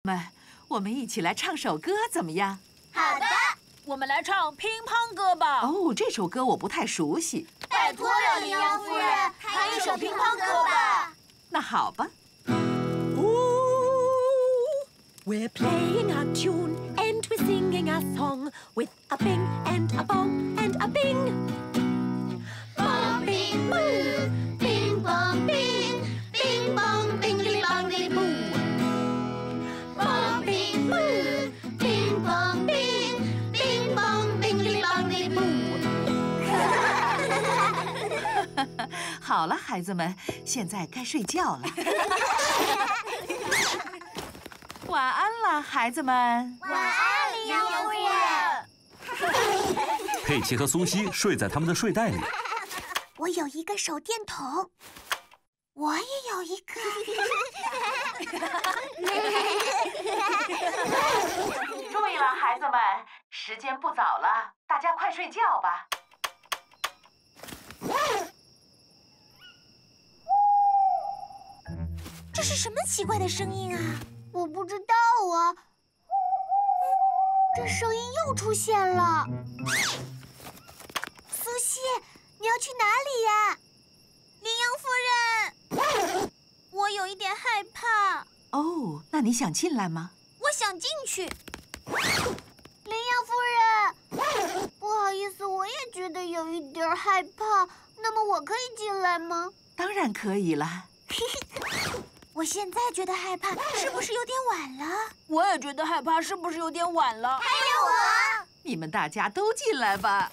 们，我们一起来唱首歌怎么样？ 好的， 我们来唱乒乓歌吧。 哦，这首歌我不太熟悉。 拜托了，羚羊夫人，弹一首乒乓歌吧。 那好吧。 We're playing our tune and we're singing our song with a bing and a bong and a bing. Bong bing boo, bing bong bing, bing bong bingly bongly boo. Bong bing boo, bing bong bing, bing bong bingly bongly boo. 好了，孩子们，现在该睡觉了。晚安了，孩子们。 晚安，羚羊夫人。 佩奇和苏西睡在他们的睡袋里。 我有一个手电筒，我也有一个。 注意了，孩子们，时间不早了，大家快睡觉吧。 这是什么奇怪的声音啊？我不知道啊。这声音又出现了。苏西，你要去哪里呀？羚羊夫人，我有一点害怕。 哦，那你想进来吗？ 我想进去。羚羊夫人，不好意思，我也觉得有一点害怕。那么我可以进来吗？ 当然可以了。 我现在觉得害怕，是不是有点晚了？ 我也觉得害怕，是不是有点晚了？ 还有我。 你们大家都进来吧。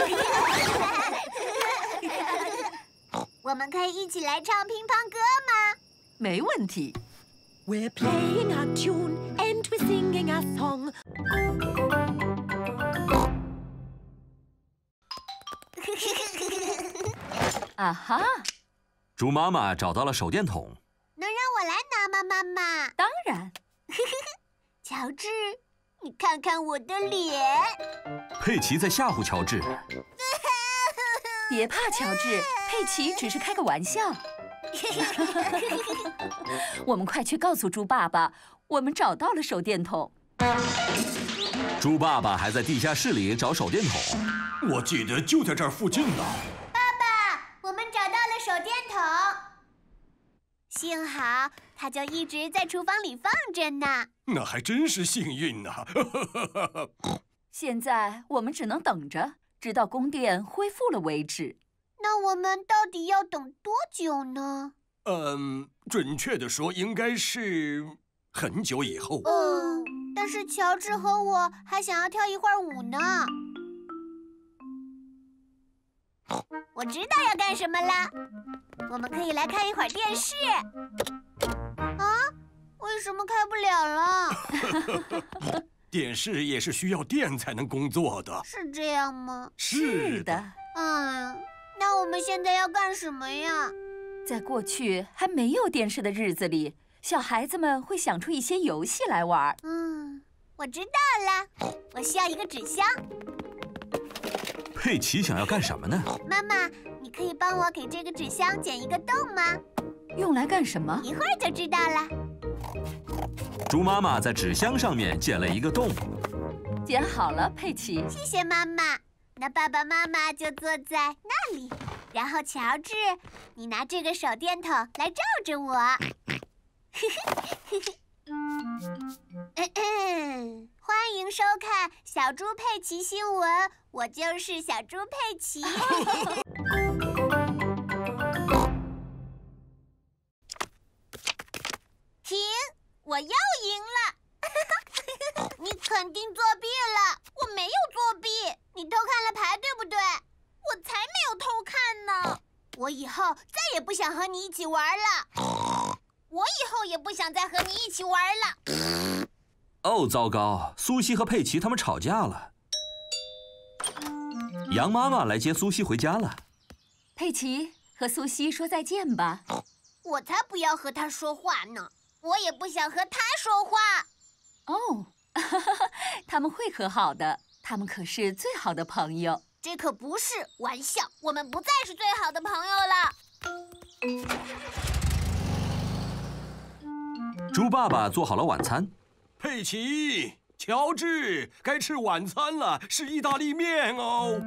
我们可以一起来唱乒乓歌吗？ 没问题。 We're playing our tune and we're singing our song. 啊哈！ 猪妈妈找到了手电筒。 能让我来拿吗，妈妈？ 当然。 乔治，你看看我的脸。 佩奇在吓唬乔治。 别怕，乔治，佩奇只是开个玩笑。我们快去告诉猪爸爸，我们找到了手电筒。 猪爸爸还在地下室里找手电筒。 我记得就在这儿附近呢。 爸爸，我们找到了手电筒。幸好，它就一直在厨房里放着呢。 那还真是幸运呢。 现在我们只能等着，直到供电恢复了为止。 那我们到底要等多久呢？ 准确的说，应该是很久以后。 但是乔治和我还想要跳一会儿舞呢。我知道要干什么了，我们可以来看一会儿电视。啊？为什么开不了了？ 电视也是需要电才能工作的。 是这样吗？ 是的。 那我们现在要干什么呀？ 在过去还没有电视的日子里，小孩子们会想出一些游戏来玩。 我知道了，我需要一个纸箱。 佩奇想要干什么呢？ 妈妈，你可以帮我给这个纸箱剪一个洞吗？ 用来干什么？ 一会儿就知道了。 猪妈妈在纸箱上面剪了一个洞。 剪好了，佩奇。 谢谢妈妈。那爸爸妈妈就坐在那里，然后乔治，你拿这个手电筒来照着我。欢迎收看小猪佩奇新闻，我就是小猪佩奇。停！我又赢了。你肯定作弊了。我没有作弊，你偷看了牌，对不对？我才没有偷看呢。我以后再也不想和你一起玩了。我以后也不想再和你一起玩了。 哦，糟糕！苏西和佩奇他们吵架了。羊妈妈来接苏西回家了。 佩奇和苏西说再见吧。 我才不要和他说话呢，我也不想和他说话。 哦，他们会和好的，他们可是最好的朋友。 这可不是玩笑，我们不再是最好的朋友了。 猪爸爸做好了晚餐。 佩奇、乔治，该吃晚餐了，是意大利面哦。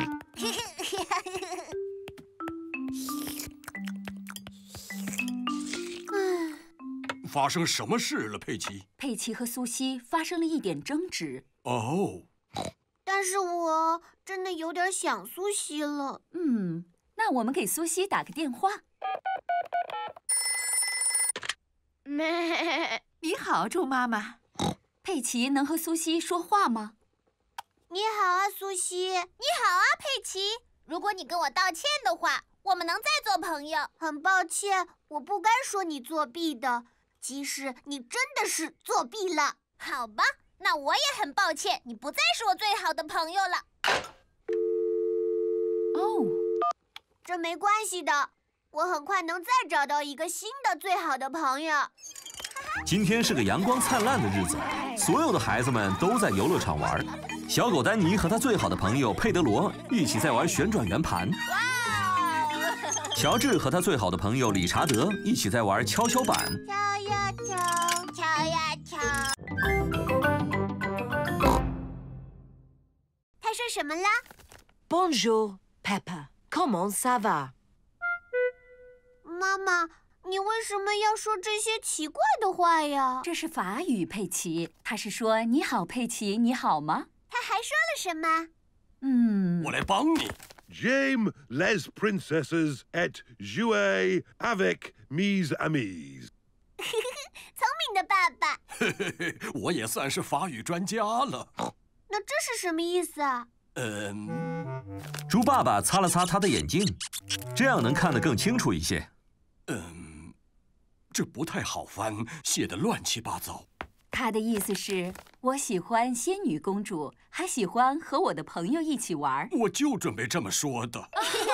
发生什么事了，佩奇？ 佩奇和苏西发生了一点争执。 哦， 但是我真的有点想苏西了。 那我们给苏西打个电话。 你好，猪妈妈。 佩奇能和苏西说话吗？ 你好啊，苏西。你好啊，佩奇。如果你跟我道歉的话，我们能再做朋友。很抱歉，我不该说你作弊的，即使你真的是作弊了。好吧，那我也很抱歉，你不再是我最好的朋友了。 哦， 这没关系的，我很快能再找到一个新的最好的朋友。 今天是个阳光灿烂的日子，所有的孩子们都在游乐场玩。小狗丹尼和他最好的朋友佩德罗一起在玩旋转圆盘。乔治和他最好的朋友理查德一起在玩跷跷板。 敲呀敲，敲呀敲。他说什么了？ Bonjour, Peppa. Comment ça va? 妈妈，你为什么要说这些奇怪的话呀？ 这是法语，佩奇。他是说你好，佩奇，你好吗？ 他还说了什么？ 我来帮你。 J'aime les princesses et jouer avec mes amis. 聪明的爸爸。 我也算是法语专家了。 那这是什么意思啊？ 猪爸爸擦了擦他的眼镜，这样能看得更清楚一些。 这不太好翻，写得乱七八糟。 他的意思是，我喜欢仙女公主，还喜欢和我的朋友一起玩。 我就准备这么说的。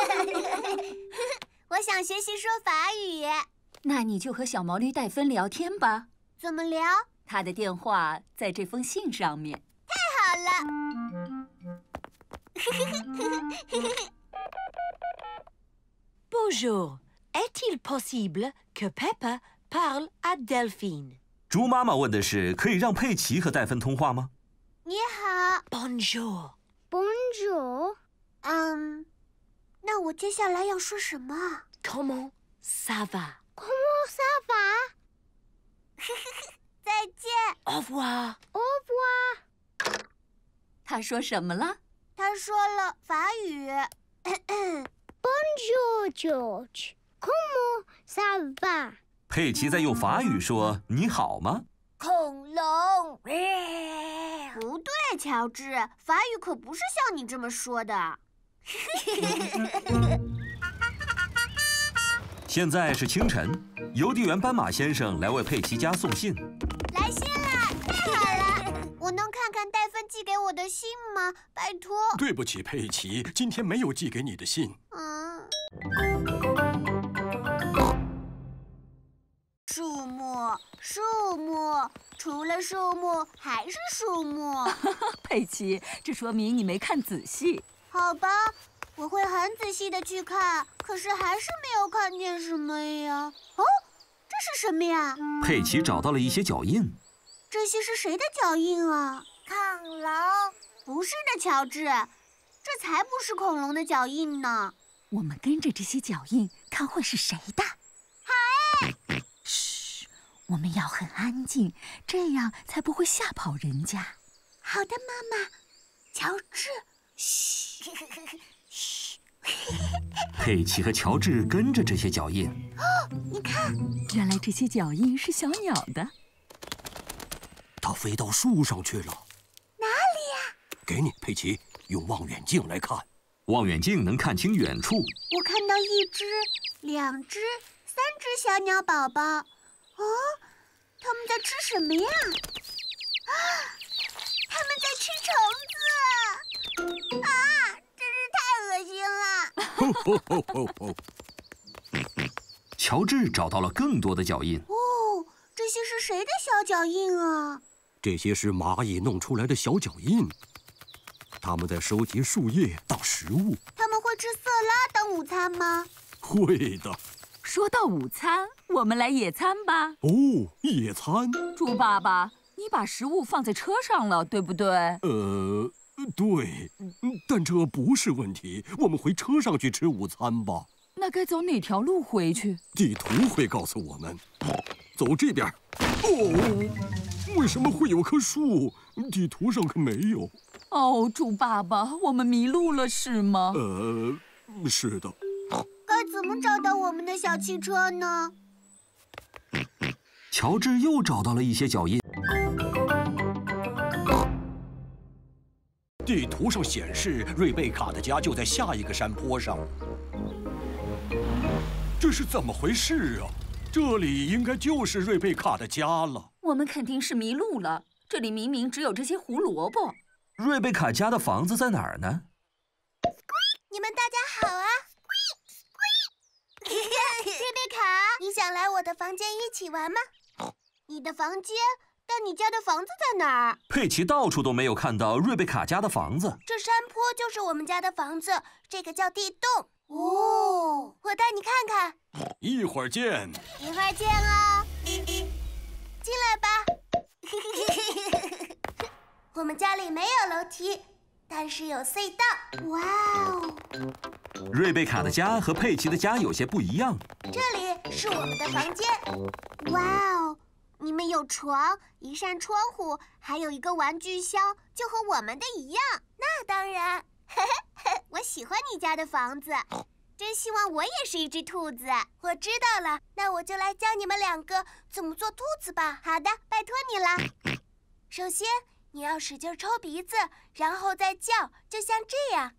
我想学习说法语。 那你就和小毛驴戴芬聊天吧。 怎么聊？ 他的电话在这封信上面。 好了。 Bonjour. Est-il possible que Peppa parle à Delphine? 猪妈妈问的是，可以让佩奇和戴芬通话吗？ 你好。 Bonjour. Bonjour。那我接下来要说什么 Comment ça va? ？Comment ça va？ 再见。 Au revoir. Au revoir。 他说什么了？ 他说了法语。Bonjour, George. Comment ça va？ 佩奇在用法语说“你好吗”。 恐龙。不对，乔治，法语可不是像你这么说的。 现在是清晨，邮递员斑马先生来为佩奇家送信。 来信了，太好了！我能看看戴芬寄给我的信吗？拜托。 对不起，佩奇，今天没有寄给你的信。 树木，树木，除了树木还是树木。 佩奇，这说明你没看仔细。 好吧，我会很仔细的去看，可是还是没有看见什么呀。哦，这是什么呀？ 佩奇找到了一些脚印。 这些是谁的脚印啊？恐龙？不是的，乔治，这才不是恐龙的脚印呢。 我们跟着这些脚印，看会是谁的。好。嘘，我们要很安静，这样才不会吓跑人家。 好的，妈妈。乔治，嘘，嘘。 佩奇和乔治跟着这些脚印。 你看， 原来这些脚印是小鸟的。 它飞到树上去了。 哪里呀？ 给你，佩奇，用望远镜来看。 望远镜能看清远处。 我看到1只、2只、3只小鸟宝宝。哦，它们在吃什么呀？啊，它们在吃虫子！啊，真是太恶心了！ 乔治找到了更多的脚印。 哦，这些是谁的小脚印啊？ 这些是蚂蚁弄出来的小脚印。它们在收集树叶当食物。 它们会吃色拉当午餐吗？ 会的。 说到午餐，我们来野餐吧。 哦，野餐。 猪爸爸，你你把食物放在车上了，对不对？ 对，但这不是问题。我们回车上去吃午餐吧。 那该走哪条路回去？ 地图会告诉我们。走这边。哦，为什么会有棵树？地图上可没有。 哦，猪爸爸，我们迷路了是吗？ 是的。 该怎么找到我们的小汽车呢？ 乔治又找到了一些脚印。 地图上显示，瑞贝卡的家就在下一个山坡上。这是怎么回事啊？这里应该就是瑞贝卡的家了。 我们肯定是迷路了。这里明明只有这些胡萝卜。 瑞贝卡家的房子在哪儿呢？ 你们大家好啊！瑞贝卡，你想来我的房间一起玩吗？你的房间？但你家的房子在哪儿？ 佩奇到处都没有看到瑞贝卡家的房子。 这山坡就是我们家的房子，这个叫地洞。哦，我带你看看。 一会儿见。 一会儿见哦。进来吧。我们家里没有楼梯，但是有隧道。哇哦！ 瑞贝卡的家和佩奇的家有些不一样。 这里是我们的房间。哇哦！你们有床、一扇窗户，还有一个玩具箱，就和我们的一样。那当然，我喜欢你家的房子，真希望我也是一只兔子。我知道了，那我就来教你们两个怎么做兔子吧。好的，拜托你了。首先，你要使劲抽鼻子，然后再叫，就像这样。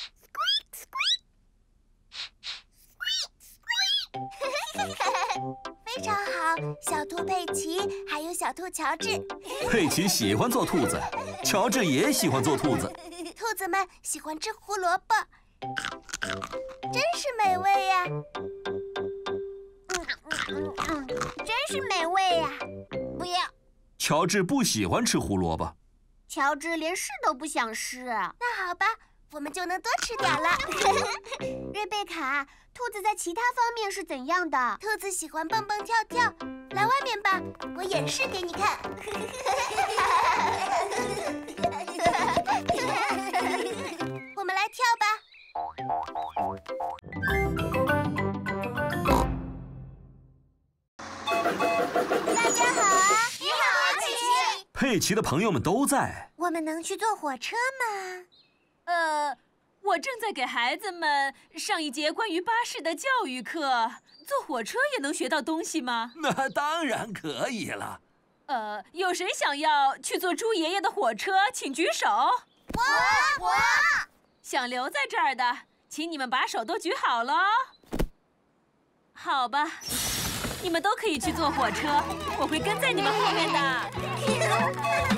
非常好，小兔佩奇，还有小兔乔治。 佩奇喜欢做兔子，乔治也喜欢做兔子。 兔子们喜欢吃胡萝卜，真是美味呀！真是美味呀！不要， 乔治不喜欢吃胡萝卜。 乔治连试都不想试。那好吧，我们就能多吃点了。瑞贝卡，兔子在其他方面是怎样的？兔子喜欢蹦蹦跳跳，来外面吧，我演示给你看。我们来跳吧。大家好啊！你好啊，佩奇。 佩奇的朋友们都在。 我们能去坐火车吗？ 我正在给孩子们上一节关于巴士的教育课。坐火车也能学到东西吗？ 那当然可以了。 有谁想要去坐猪爷爷的火车？请举手。 我。 想留在这儿的，请你们把手都举好了。好吧，你们都可以去坐火车，我会跟在你们后面的。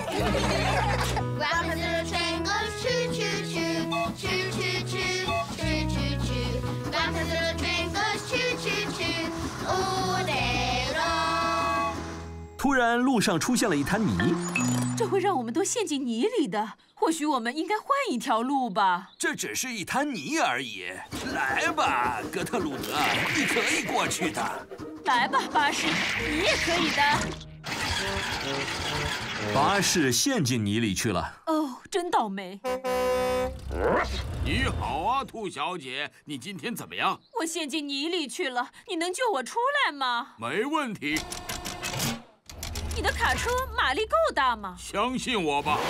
突然，路上出现了一滩泥， 这会让我们都陷进泥里的。或许我们应该换一条路吧。 这只是一滩泥而已。来吧，格特鲁德，你可以过去的。 来吧，巴士，你也可以的。 巴士陷进泥里去了。 哦，真倒霉。 你好啊，兔小姐，你今天怎么样？ 我陷进泥里去了，你能救我出来吗？ 没问题。 你的卡车马力够大吗？ 相信我吧。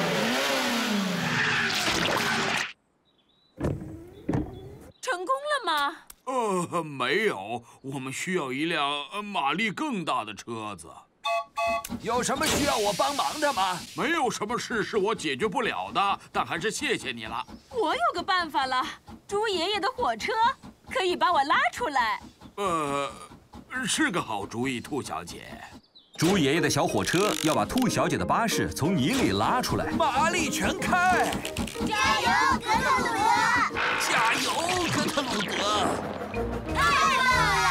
成功了吗？ 没有，我们需要一辆马力更大的车子。 有什么需要我帮忙的吗？ 没有什么事是我解决不了的，但还是谢谢你了。 我有个办法了，猪爷爷的火车可以把我拉出来。 是个好主意，兔小姐。 猪爷爷的小火车要把兔小姐的巴士从泥里拉出来，马力全开！ 加油，格特鲁德！ 加油，格特鲁德！ 太棒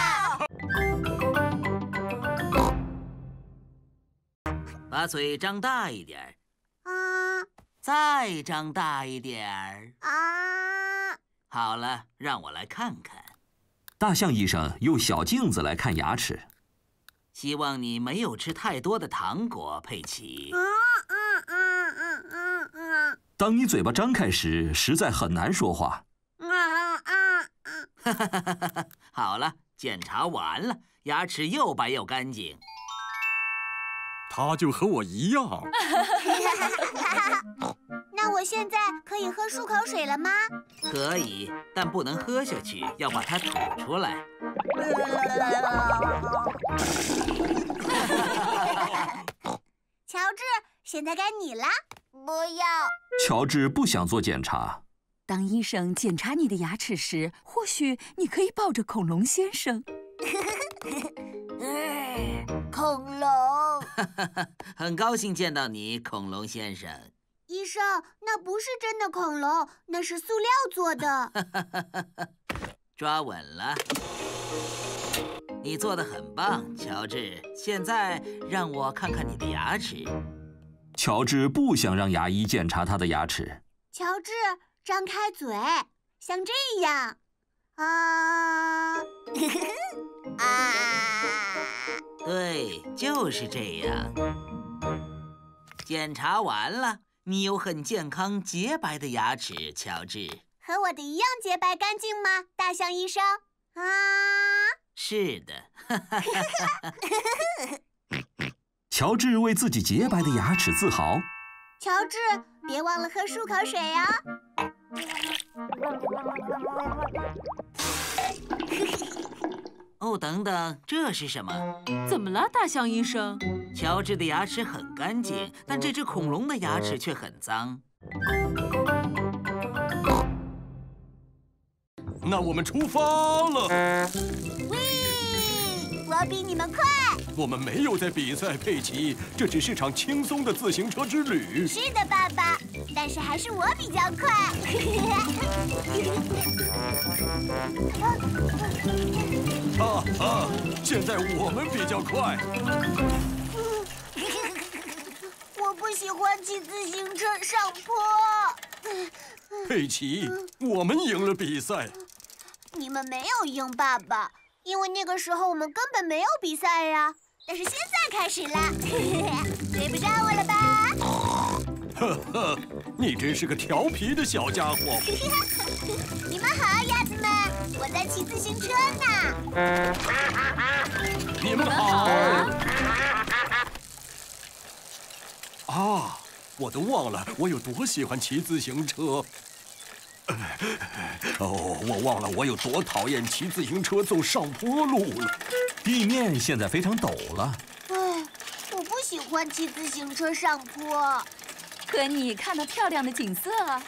了！ 把嘴张大一点儿， 啊再张大一点儿。 啊！ 好了，让我来看看。 大象医生用小镜子来看牙齿。 希望你没有吃太多的糖果，佩奇。 当你嘴巴张开时，实在很难说话。 好了，检查完了，牙齿又白又干净。 他就和我一样。 那我现在可以喝漱口水了吗？ 可以，但不能喝下去，要把它吐出来。 乔治，现在该你了。不要。 乔治不想做检查。 当医生检查你的牙齿时，或许你可以抱着恐龙先生。 恐龙。 很高兴见到你，恐龙先生。 医生，那不是真的恐龙，那是塑料做的。 抓稳了。你做得很棒，乔治。现在让我看看你的牙齿。 乔治不想让牙医检查他的牙齿。 乔治，张开嘴，像这样。啊对，就是这样。检查完了，你有很健康、洁白的牙齿，乔治。 和我的一样洁白干净吗，大象医生？ 是的。 乔治为自己洁白的牙齿自豪。 乔治，别忘了喝漱口水哦。 哦，等等，这是什么？ 怎么了，大象医生？ 乔治的牙齿很干净，但这只恐龙的牙齿却很脏。 那我们出发了。 喂，我比你们快。 我们没有在比赛，佩奇，这只是场轻松的自行车之旅。 是的，爸爸，但是还是我比较快。 现在我们比较快。 我不喜欢骑自行车上坡。 佩奇，我们赢了比赛。 你们没有赢，爸爸，因为那个时候我们根本没有比赛呀。但是现在开始了，追不上我了吧？ 呵呵，你真是个调皮的小家伙。 你们好，鸭子们，我在骑自行车呢。 你们好。啊，我都忘了我有多喜欢骑自行车。我忘了我有多讨厌骑自行车走上坡路了。 地面现在非常陡了。 我不喜欢骑自行车上坡。 可你看到漂亮的景色啊！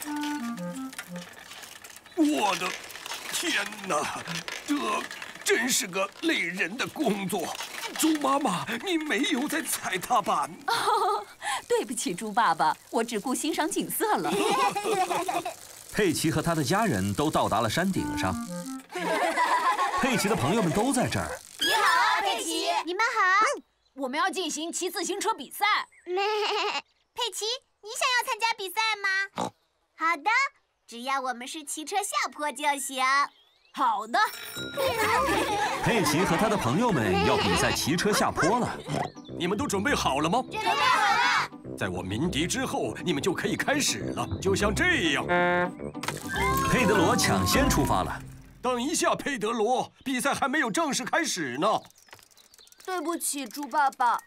我的天哪，这真是个累人的工作。猪妈妈，你没有在踩踏板。 哦，对不起，猪爸爸，我只顾欣赏景色了。 佩奇和他的家人都到达了山顶上。佩奇的朋友们都在这儿。 你好啊，佩奇。你们好。 我们要进行骑自行车比赛。 佩奇，你想要参加比赛吗？好的，只要我们是骑车下坡就行。 好的。 佩奇和他的朋友们要比赛骑车下坡了。 你们都准备好了吗？ 准备好了。 在我鸣笛之后，你们就可以开始了，就像这样。 佩德罗抢先出发了。 等一下，佩德罗，比赛还没有正式开始呢。 对不起，猪爸爸。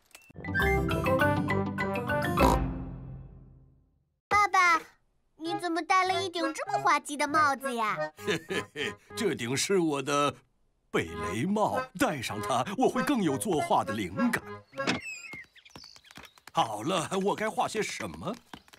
爸爸，你怎么戴了一顶这么滑稽的帽子呀？ 嘿嘿嘿，这顶是我的贝雷帽，戴上它，我会更有作画的灵感。好了，我该画些什么？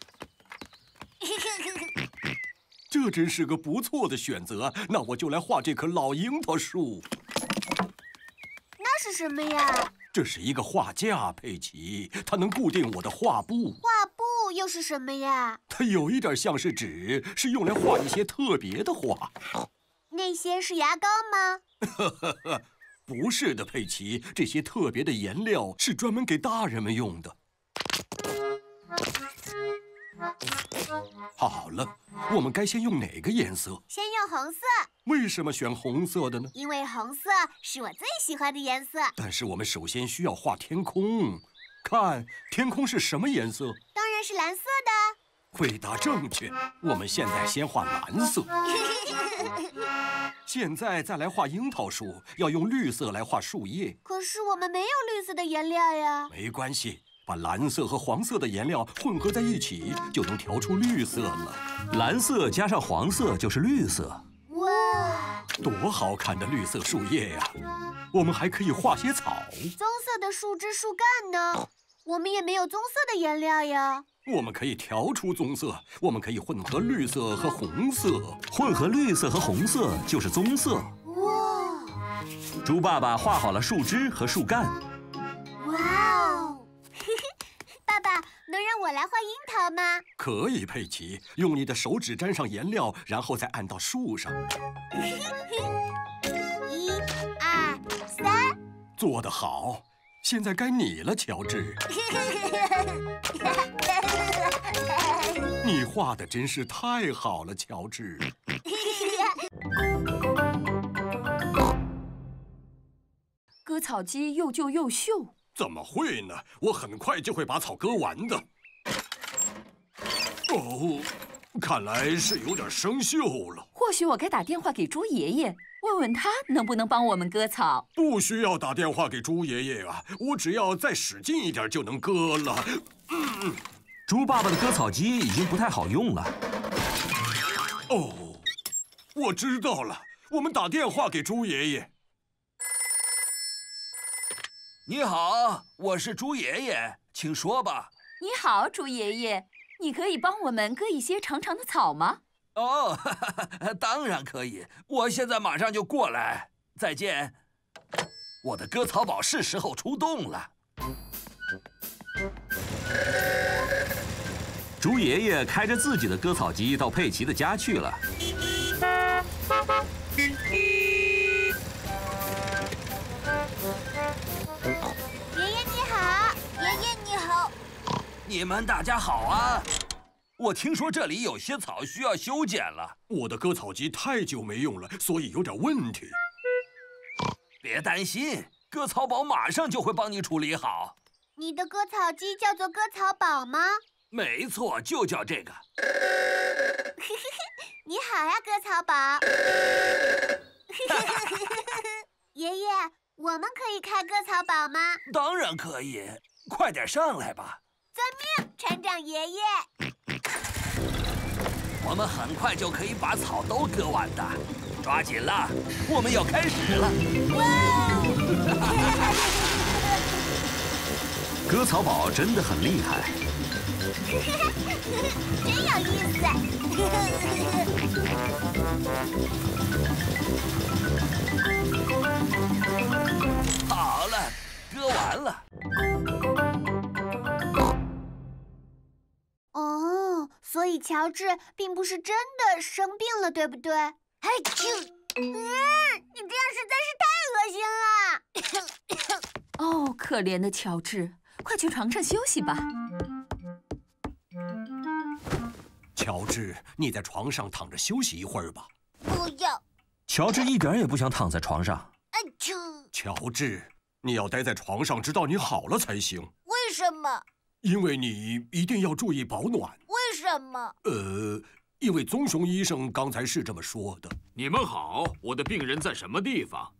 这真是个不错的选择，那我就来画这棵老樱桃树。 那是什么呀？ 这是一个画架，佩奇，它能固定我的画布。 画布又是什么呀？ 它有一点像是纸，是用来画一些特别的画。 那些是牙膏吗？ 不是的，佩奇，这些特别的颜料是专门给大人们用的。 好了，我们该先用哪个颜色？ 先用红色。 为什么选红色的呢？ 因为红色是我最喜欢的颜色。 但是我们首先需要画天空。看，天空是什么颜色？ 当然是蓝色的。 回答正确。我们现在先画蓝色。现在再来画樱桃树，要用绿色来画树叶。 可是我们没有绿色的颜料呀。 没关系，把蓝色和黄色的颜料混合在一起，就能调出绿色了。 蓝色加上黄色就是绿色。 哇， 多好看的绿色树叶呀！我们还可以画些草。 棕色的树枝、树干呢？我们也没有棕色的颜料呀。 我们可以调出棕色，我们可以混合绿色和红色。 混合绿色和红色就是棕色。 哇！ 猪爸爸画好了树枝和树干。 哇哦！爸爸，能让我来画樱桃吗？ 可以，佩奇。用你的手指沾上颜料，然后再按到树上。 1、2、3。 做得好。现在该你了，乔治。你画的真是太好了，乔治。 割草机又旧又锈。 怎么会呢？我很快就会把草割完的。哦，看来是有点生锈了。 或许我该打电话给猪爷爷，问问他能不能帮我们割草。 不需要打电话给猪爷爷啊，我只要再使劲一点就能割了。 猪爸爸的割草机已经不太好用了。 哦，我知道了，我们打电话给猪爷爷。 你好，我是猪爷爷，请说吧。 你好，猪爷爷，你可以帮我们割一些长长的草吗？ 哦，当然可以，我现在马上就过来。再见。我的割草宝是时候出动了。 猪爷爷开着自己的割草机到佩奇的家去了。 爷爷你好，爷爷你好。 你们大家好啊！我听说这里有些草需要修剪了。 我的割草机太久没用了，所以有点问题。 别担心，割草宝马上就会帮你处理好。 你的割草机叫做割草宝吗？ 没错，就叫这个。 你好呀，割草宝。爷爷，我们可以开割草宝吗？ 当然可以，快点上来吧。 遵命，船长爷爷。 我们很快就可以把草都割完的，抓紧了，我们要开始了。 割草宝真的很厉害。 真有意思。 好了，割完了。 哦，所以乔治并不是真的生病了，对不对？哎啾！你这样实在是太恶心了。 哦，可怜的乔治，快去床上休息吧。 乔治，你在床上躺着休息一会儿吧。 不要。 乔治一点也不想躺在床上。 哎啾！ 乔治，你要待在床上，直到你好了才行。 为什么？ 因为你一定要注意保暖。 为什么？ 因为棕熊医生刚才是这么说的。 你们好，我的病人在什么地方？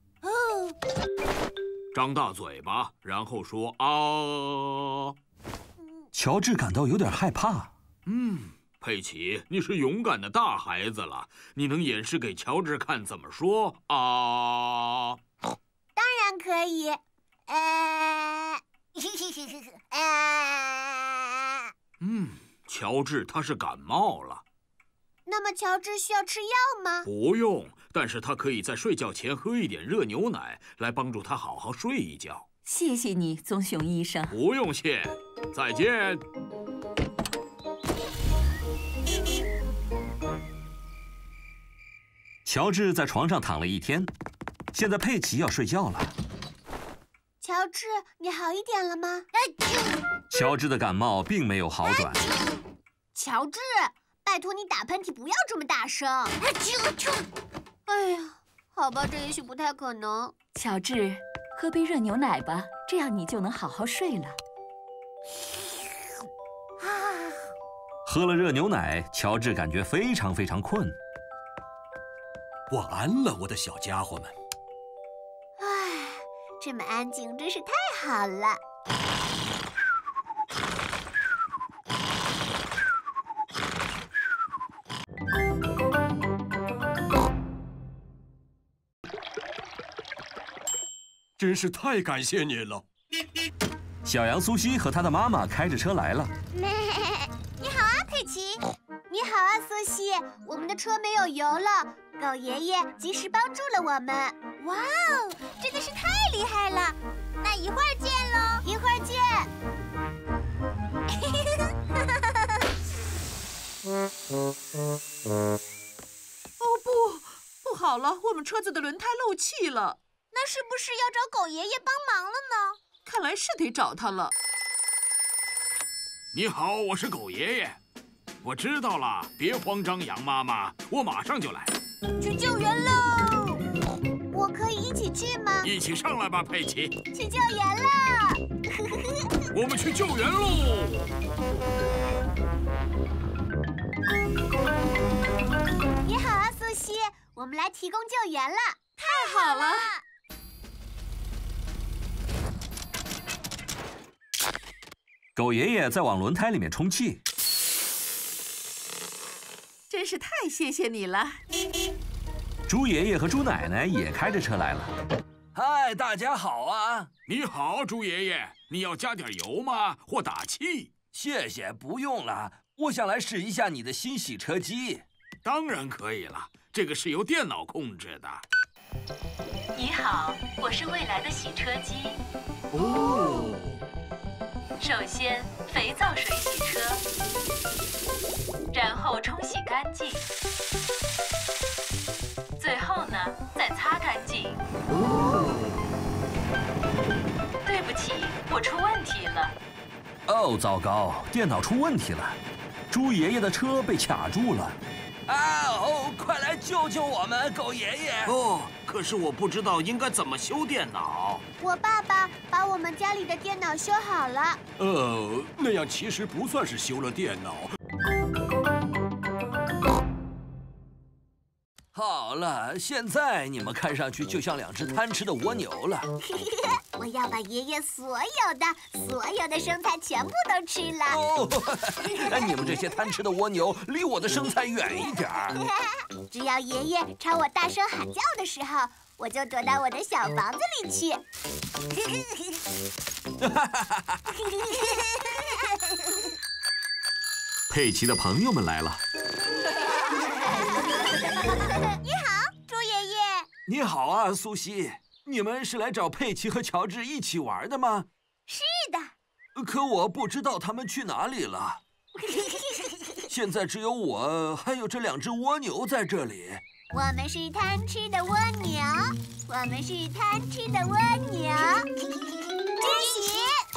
张大嘴巴，然后说啊。 乔治感到有点害怕。 佩奇，你是勇敢的大孩子了，你能演示给乔治看怎么说啊？ 当然可以。 乔治他是感冒了。 那么乔治需要吃药吗？ 不用，但是他可以在睡觉前喝一点热牛奶，来帮助他好好睡一觉。 谢谢你，棕熊医生。 不用谢，再见。 乔治在床上躺了一天，现在佩奇要睡觉了。 乔治，你好一点了吗？ 乔治的感冒并没有好转。 乔治，拜托你打喷嚏不要这么大声。哎呀，好吧，这也许不太可能。 乔治，喝杯热牛奶吧，这样你就能好好睡了。 喝了热牛奶，乔治感觉非常非常困。 晚安了，我的小家伙们。 唉，这么安静真是太好了。 真是太感谢你了。 小羊苏西和他的妈妈开着车来了。 你好啊，佩奇。你好啊，苏西。我们的车没有油了，狗爷爷及时帮助了我们。哇哦，真的是太厉害了！那一会儿见喽，一会儿见。 哦不好了，我们车子的轮胎漏气了。 那是不是要找狗爷爷帮忙了呢？ 看来是得找他了。 你好，我是狗爷爷。我知道了，别慌张，羊妈妈，我马上就来。 去救援喽！我可以一起去吗？ 一起上来吧，佩奇。 去救援了！ 我们去救援喽！ 你好啊，苏西，我们来提供救援了。 太好了！ 狗爷爷在往轮胎里面充气。 真是太谢谢你了。 猪爷爷和猪奶奶也开着车来了。 嗨，大家好啊！ 你好，猪爷爷，你要加点油吗？或打气？ 谢谢，不用了。我想来试一下你的新洗车机。 当然可以了，这个是由电脑控制的。 你好，我是未来的洗车机。 哦。 首先，肥皂水洗车，然后冲洗干净，最后呢，再擦干净。 哦。 对不起，我出问题了。 哦，糟糕，电脑出问题了，猪爷爷的车被卡住了。 哦，快来救救我们，狗爷爷！ 哦，可是我不知道应该怎么修电脑。 我爸爸把我们家里的电脑修好了。 那样其实不算是修了电脑。 好了，现在你们看上去就像两只贪吃的蜗牛了。 我要把爷爷所有的生菜全部都吃了。 哦，你们这些贪吃的蜗牛，离我的生菜远一点儿。 只要爷爷朝我大声喊叫的时候，我就躲到我的小房子里去。 佩奇的朋友们来了。 你好，猪爷爷。 你好啊，苏西。你们是来找佩奇和乔治一起玩的吗？ 是的。 可我不知道他们去哪里了。现在只有我还有这两只蜗牛在这里。 我们是贪吃的蜗牛，我们是贪吃的蜗牛。惊喜！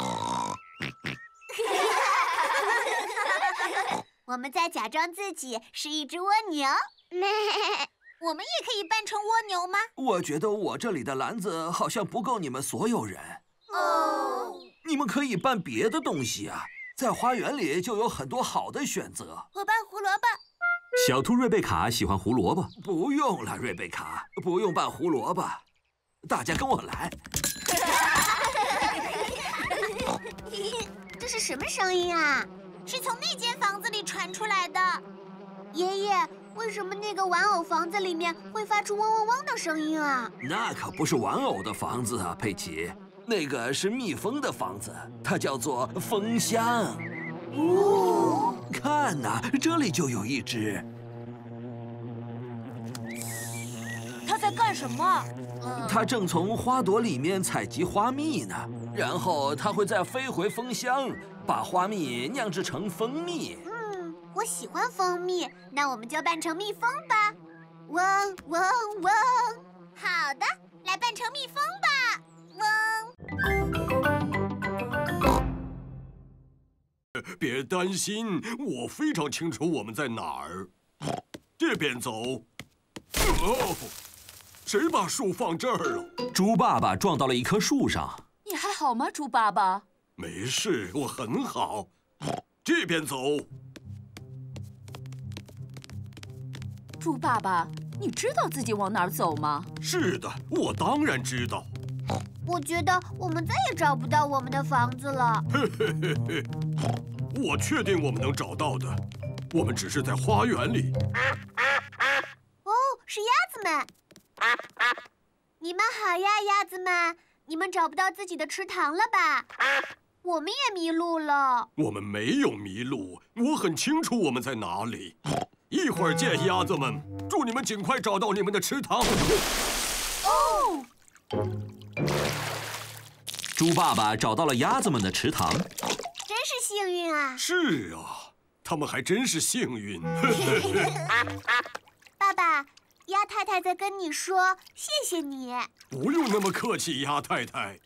我们在假装自己是一只蜗牛。我们也可以扮成蜗牛吗？ 我觉得我这里的篮子好像不够你们所有人。 哦， 你们可以扮别的东西啊，在花园里就有很多好的选择。 我扮胡萝卜。 小兔瑞贝卡喜欢胡萝卜。 不用了，瑞贝卡，不用扮胡萝卜。大家跟我来。 这是什么声音啊？是从那间房子里传出来的。爷爷，为什么那个玩偶房子里面会发出嗡嗡嗡的声音啊？ 那可不是玩偶的房子啊，佩奇，那个是蜜蜂的房子，它叫做蜂箱。哦，看呐，这里就有一只。 它在干什么？ 它正从花朵里面采集花蜜呢，然后它会再飞回蜂箱，把花蜜酿制成蜂蜜。 我喜欢蜂蜜，那我们就扮成蜜蜂吧。嗡嗡嗡！好的，来扮成蜜蜂吧。嗡。 别担心，我非常清楚我们在哪儿。这边走。哦，谁把树放这儿了？ 猪爸爸撞到了一棵树上。 你还好吗，猪爸爸？ 没事，我很好。这边走。 猪爸爸，你知道自己往哪儿走吗？ 是的，我当然知道。 我觉得我们再也找不到我们的房子了。 嘿嘿嘿嘿，我确定我们能找到的。我们只是在花园里。 哦，是鸭子们。你们好呀，鸭子们！你们找不到自己的池塘了吧？我们也迷路了。 我们没有迷路，我很清楚我们在哪里。一会儿见，鸭子们！祝你们尽快找到你们的池塘。 哦。 猪爸爸找到了鸭子们的池塘， 真是幸运啊！ 是啊，他们还真是幸运。 爸爸，鸭太太在跟你说谢谢你。 不用那么客气，鸭太太。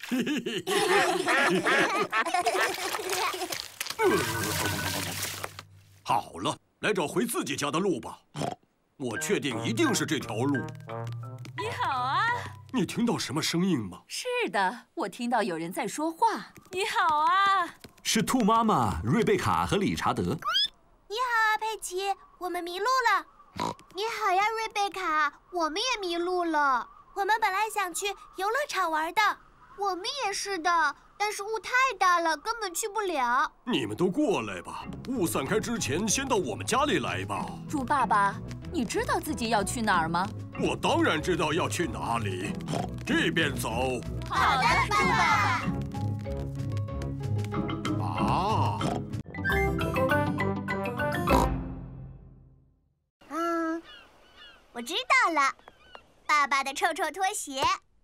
好了，来找回自己家的路吧。我确定一定是这条路。 你好啊！ 你听到什么声音吗？ 是的，我听到有人在说话。你好啊！ 是兔妈妈、瑞贝卡和理查德。 你好啊，佩奇，我们迷路了。你好呀，瑞贝卡，我们也迷路了。我们本来想去游乐场玩的，我们也是的，但是雾太大了，根本去不了。 你们都过来吧，雾散开之前，先到我们家里来吧。 猪爸爸，你知道自己要去哪儿吗？ 我当然知道要去哪里，这边走。 好的，猪爸爸。 啊。 我知道了，爸爸的臭臭拖鞋。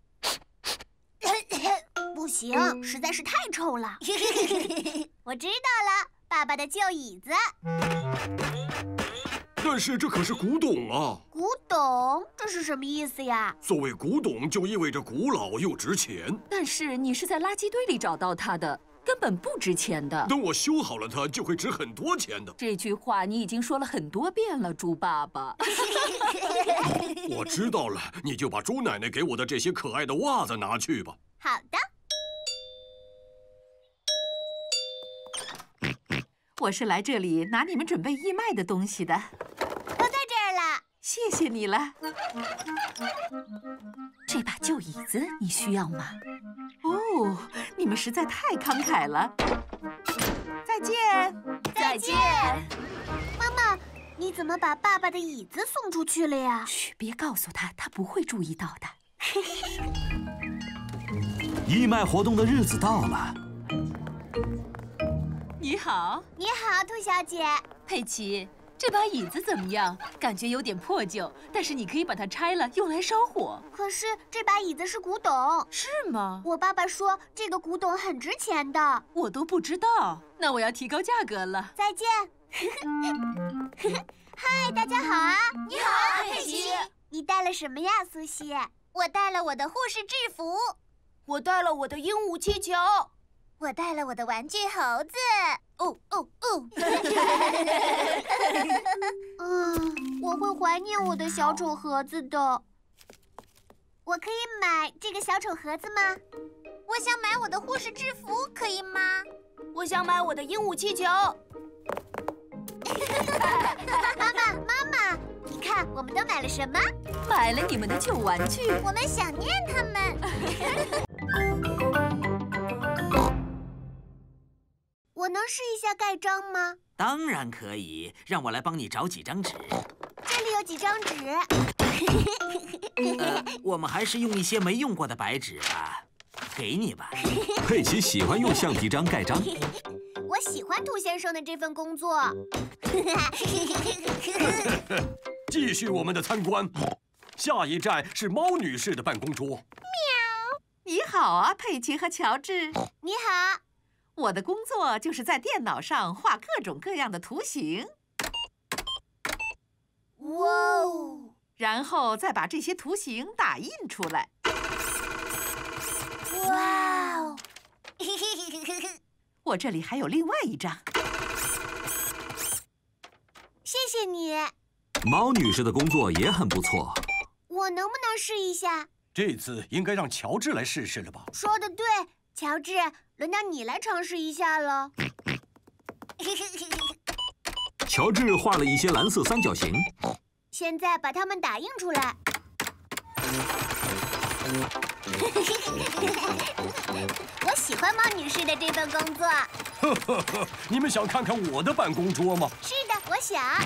不行，实在是太臭了。我知道了，爸爸的旧椅子。 但是这可是古董啊！ 古董？这是什么意思呀？ 所谓古董，就意味着古老又值钱。 但是你是在垃圾堆里找到它的，根本不值钱的。 等我修好了它，就会值很多钱的。 这句话你已经说了很多遍了，猪爸爸。 我知道了，你就把猪奶奶给我的这些可爱的袜子拿去吧。 好的。 我是来这里拿你们准备义卖的东西的。 都在这儿了。 谢谢你了。 这把旧椅子你需要吗？ 哦，你们实在太慷慨了。再见。 再见。妈妈，你怎么把爸爸的椅子送出去了呀？ 嘘，别告诉他，他不会注意到的。 义卖活动的日子到了。 你好， 你好，兔小姐。 佩奇，这把椅子怎么样？感觉有点破旧，但是你可以把它拆了，用来烧火。 可是这把椅子是古董。 是吗？ 我爸爸说这个古董很值钱的。 我都不知道，那我要提高价格了。 再见。嗨，大家好啊！ 你好啊，佩奇。 你带了什么呀，苏西？我带了我的护士制服。 我带了我的鹦鹉气球。 我带了我的玩具猴子。哦哦哦！我会怀念我的小丑盒子的。我可以买这个小丑盒子吗？我想买我的护士制服，可以吗？ 我想买我的鹦鹉气球。 妈妈，你看我们都买了什么？ 买了你们的旧玩具。 我们想念他们。我能试一下盖章吗？ 当然可以，让我来帮你找几张纸。 这里有几张纸。 我们还是用一些没用过的白纸吧。给你吧。 佩奇喜欢用橡皮章盖章。 我喜欢兔先生的这份工作。 继续我们的参观，下一站是猫女士的办公桌。喵！ 你好啊，佩奇和乔治。 你好。 我的工作就是在电脑上画各种各样的图形。 哇哦！ 然后再把这些图形打印出来。 哇哦！ 我这里还有另外一张。 谢你。 猫女士的工作也很不错。 我能不能试一下？ 这次应该让乔治来试试了吧？ 说得对，乔治，轮到你来尝试一下了。 乔治画了一些蓝色三角形， 现在把它们打印出来。我喜欢猫女士的这份工作。 你们想看看我的办公桌吗？ 是的，我想。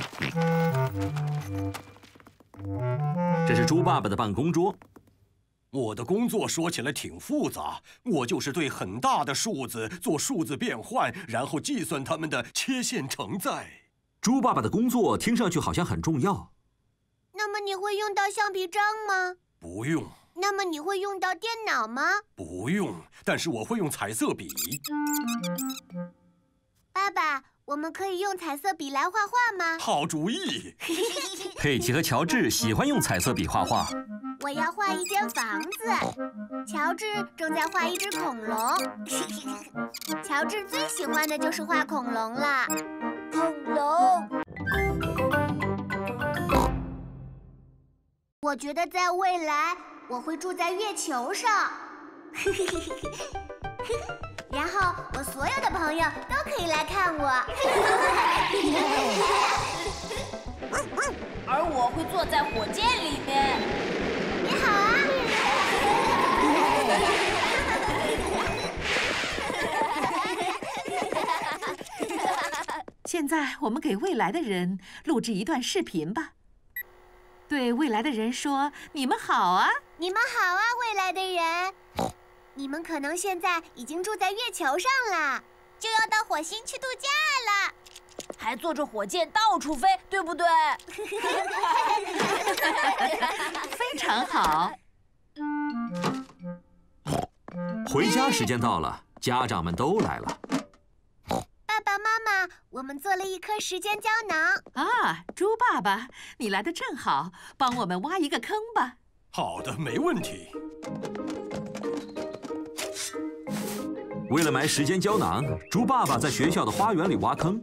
这是猪爸爸的办公桌。 我的工作说起来挺复杂，我就是对很大的数字做数字变换，然后计算它们的切线承载。 猪爸爸的工作听上去好像很重要。 那么你会用到橡皮章吗？ 不用。 那么你会用到电脑吗？ 不用，但是我会用彩色笔。 爸爸，我们可以用彩色笔来画画吗？ 好主意。 佩奇和乔治喜欢用彩色笔画画。 我要画一间房子，乔治正在画一只恐龙。乔治最喜欢的就是画恐龙了。恐龙。我觉得在未来，我会住在月球上。然后我所有的朋友都可以来看我。 而我会坐在火箭里面。 你好啊！ 现在我们给未来的人录制一段视频吧。对未来的人说：“你们好啊！” 你们好啊，未来的人！你们可能现在已经住在月球上了，就要到火星去度假了， 还坐着火箭到处飞，对不对？ 非常好。 回家时间到了，家长们都来了。 爸爸妈妈，我们做了一颗时间胶囊。 啊，猪爸爸，你来得正好，帮我们挖一个坑吧。 好的，没问题。 为了埋时间胶囊，猪爸爸在学校的花园里挖坑。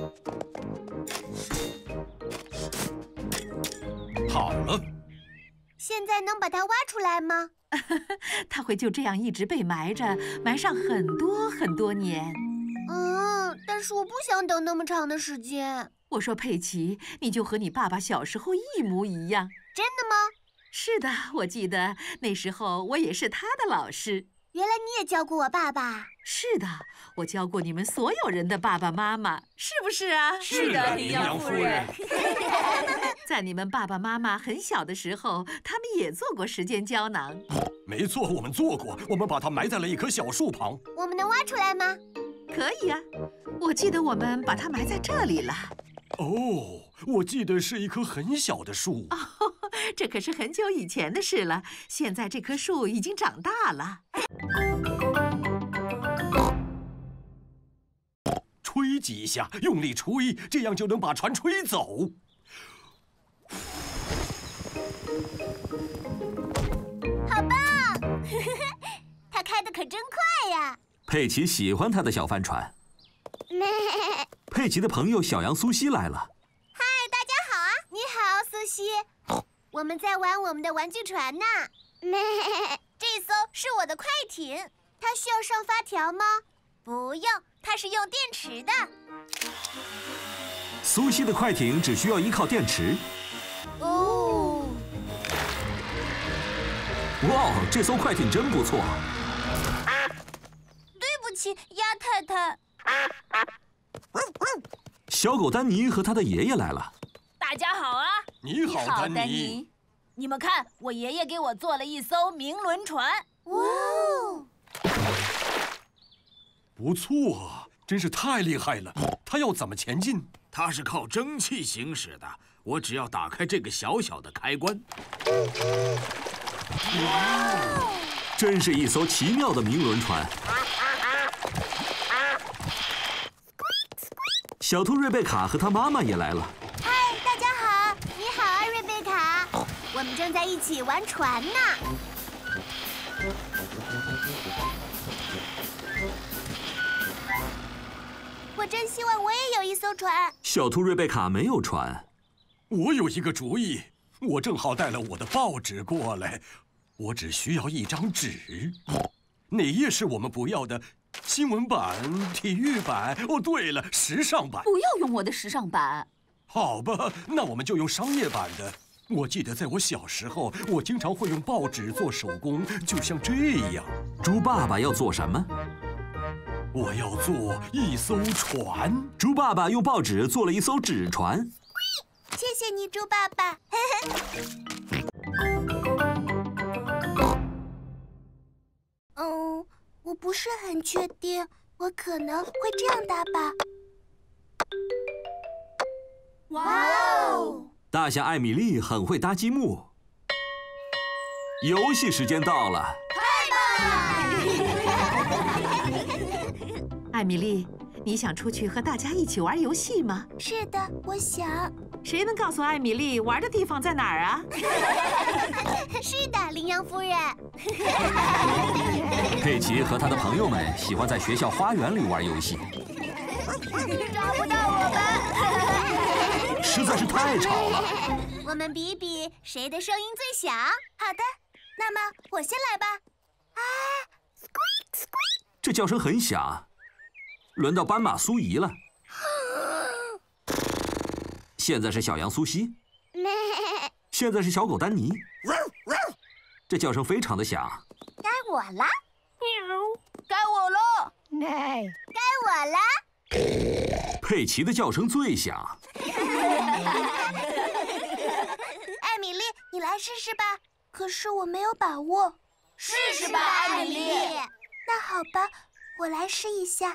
好了。 现在能把它挖出来吗？ 它会就这样一直被埋着，埋上很多很多年。 但是我不想等那么长的时间。 我说佩奇，你就和你爸爸小时候一模一样。 真的吗？ 是的，我记得那时候我也是他的老师。 原来你也教过我爸爸。 是的，我教过你们所有人的爸爸妈妈，是不是啊？ 是的，羚羊夫人。 在你们爸爸妈妈很小的时候，他们也做过时间胶囊。 没错，我们做过，我们把它埋在了一棵小树旁。 我们能挖出来吗？ 可以啊，我记得我们把它埋在这里了。 哦，我记得是一棵很小的树。 哦，这可是很久以前的事了。现在这棵树已经长大了。 吹几下，用力吹，这样就能把船吹走。 好棒！它开得可真快呀！ 佩奇喜欢他的小帆船。佩奇的朋友小羊苏西来了。 嗨，大家好啊！你好，苏西。我们在玩我们的玩具船呢。这艘是我的快艇，它需要上发条吗？不用，它是用电池的。 苏西的快艇只需要依靠电池。 哦。 哇，这艘快艇真不错。 对不起，鸭太太。 小狗丹尼和他的爷爷来了。 大家好啊！ 你好，丹尼。 你们看，我爷爷给我做了一艘明轮船。 哇哦！ 不错啊，真是太厉害了。它要怎么前进？ 它是靠蒸汽行驶的。我只要打开这个小小的开关。 哇！真是一艘奇妙的明轮船。小兔瑞贝卡和她妈妈也来了。 嗨，大家好！你好啊，瑞贝卡。我们正在一起玩船呢。我真希望我也有一艘船。 小兔瑞贝卡没有船。 我有一个主意，我正好带了我的报纸过来，我只需要一张纸。哪页是我们不要的？新闻版、体育版，哦，对了，时尚版。 不要用我的时尚版。 好吧，那我们就用商业版的。我记得在我小时候，我经常会用报纸做手工，就像这样。 猪爸爸要做什么？ 我要做一艘船。 猪爸爸用报纸做了一艘纸船。 谢谢你，猪爸爸。我不是很确定，我可能会这样搭吧。哇哦！ 大象艾米丽很会搭积木。游戏时间到了。 太棒了！ 艾米丽，你想出去和大家一起玩游戏吗？ 是的，我想。 谁能告诉艾米丽玩的地方在哪儿啊？ 是的，羚羊夫人。 佩奇和他的朋友们喜欢在学校花园里玩游戏。 抓不到我们！实在是太吵了。 我们比比谁的声音最响。好的，那么我先来吧。啊 ，squeak squeak！ 这叫声很响。轮到斑马苏怡了。现在是小羊苏西。现在是小狗丹尼。这叫声非常的响。 该我了。 该我了。 该我了。 佩奇的叫声最响。 艾米丽，你来试试吧。可是我没有把握。 试试吧，艾米丽。 那好吧，我来试一下。